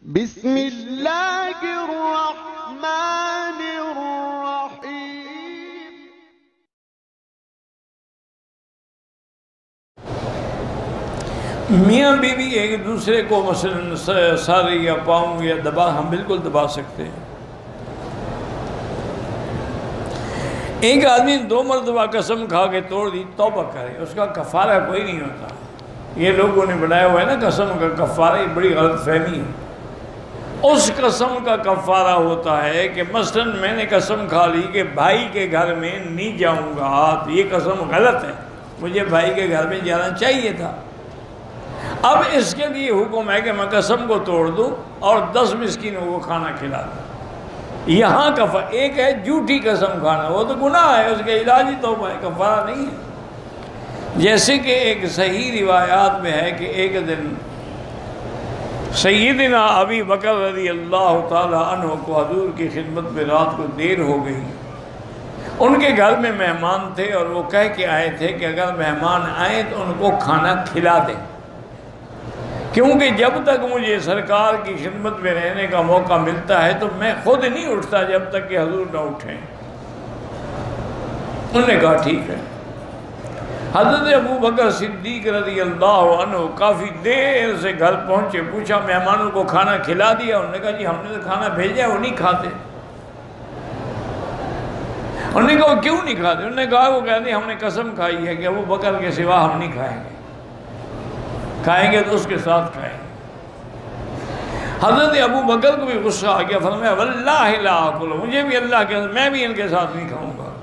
بسم اللہ الرحمن الرحیم۔ میاں بیوی ایک دوسرے کو مثلا سر یا پاؤں یا ہم بالکل دبا سکتے ہیں۔ ایک آدمی 2 مرتبہ قسم کھا کے توڑ دی، توبہ کرے، اس کا کفارہ کوئی نہیں ہوتا۔ یہ لوگوں نے بنایا ہوا ہے نا قسم کا کفارہ، یہ بڑی غلط فہمی ہے۔ اس قسم کا کفارہ ہوتا ہے کہ مثلا میں نے قسم کھا لی کہ بھائی کے گھر میں نہیں جاؤں گا، تو یہ قسم غلط ہے، مجھے بھائی کے گھر میں جانا چاہیے تھا۔ اب اس کے لیے حکم ہے کہ میں قسم کو توڑ دوں اور 10 مسکینوں کو کھانا کھلا دوں۔ یہاں ایک ہے جھوٹی قسم کھانا، وہ تو گناہ ہے، اس کے علاج ہی توبہ ہے، کفارہ نہیں ہے۔ جیسے کہ ایک صحیح روایات میں ہے کہ ایک دن سیدنا ابی بکر رضی اللہ تعالی عنہ کو حضور کی خدمت میں رات کو دیر ہو گئی۔ ان کے گھر میں مہمان تھے اور وہ کہہ کے آئے تھے کہ اگر مہمان آئیں تو ان کو کھانا کھلا دیں، کیونکہ جب تک مجھے سرکار کی خدمت میں رہنے کا موقع ملتا ہے تو میں خود نہیں اٹھتا جب تک کہ حضور نہ اٹھیں۔ انہوں نے کہا ٹھیک ہے۔ حضرت ابو بکر صدیق رضی اللہ عنہ کافی دیر سے گھر پہنچے، پوچھا مہمانوں کو کھانا کھلا دیا؟ انہوں نے کہا جی ہم نے تو کھانا بھیجا ہے، وہ نہیں کھاتے۔ انہوں نے کہا کیوں نہیں کھاتے؟ انہوں نے کہا وہ کہتے ہیں ہم نے قسم کھائی ہے کہ ابو بکر کے سوا ہم نہیں کھائیں گے، کھائیں گے تو اس کے ساتھ کھائیں گے۔ حضرت ابو بکر کو بھی غصہ آ گیا، فرمایا واللہ لا آکل، مجھے بھی اللہ کے میں بھی ان کے ساتھ نہیں کھاؤں گا۔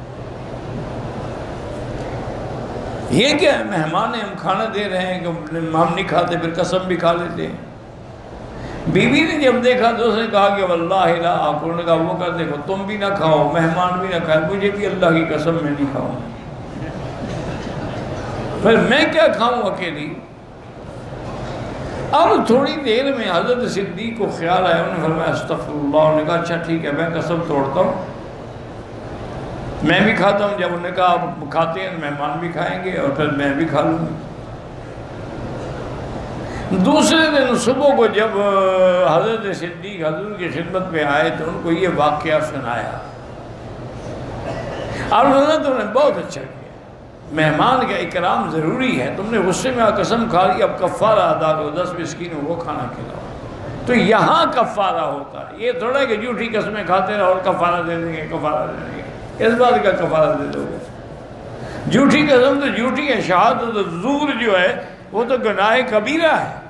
یہ کیا ہے؟ مہمان ہم کھانا دے رہے ہیں کہ ہم نہیں کھاتے، پھر قسم بھی کھا لیتے ہیں۔ بیوی نے جب دیکھا تو اس نے کہا کہ واللہ لا آکل، نے کہا وہ کر دیکھو تم بھی نہ کھاؤ، مہمان بھی نہ کھائے، مجھے بھی اللہ کی قسم میں نہیں کھاؤں، پھر میں کیا کھاؤں اکیلی۔ اب تھوڑی دیر میں حضرت صدیق کو خیال آیا، انہوں نے فرمایا استغفر اللہ۔ انہوں نے کہا اچھا ٹھیک ہے میں قسم توڑتا ہوں، میں بھی کھاتا ہوں۔ جب انہوں نے کہا آپ کھاتے ہیں مہمان بھی کھائیں گے اور پھر میں بھی کھا لوں گا۔ دوسرے دن صبح کو جب حضرت صدیق حضور کی خدمت میں آئے تو ان کو یہ واقعہ سنایا۔ اور انہوں نے تم نے بہت اچھا کیا، مہمان کا اکرام ضروری ہے، تم نے غصے میں قسم کھا لی، اب کفارہ ادا کرو، 10 مسکینوں کو کھانا کھلاؤ۔ تو یہاں کفارہ ہوتا ہے، یہ تھوڑا کہ جھوٹی قسمیں کھاتے رہو اور کفارہ دے دیں گے، کفارہ دے دیں گے، اس بات کا کفارہ دے دو گے۔ جھوٹی قسم تو جھوٹی ہے، شہادت الزور جو ہے وہ تو گناہ کبیرہ ہے۔